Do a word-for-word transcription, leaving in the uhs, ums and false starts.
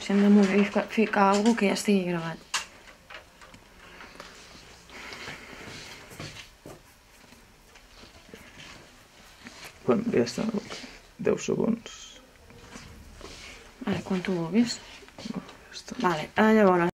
si hem de modificar, ficar alguna cosa que ja estigui gravat. Bueno, ja està. deu segons. Vale, quan tu vulguis. Ja està. Vale, llavors...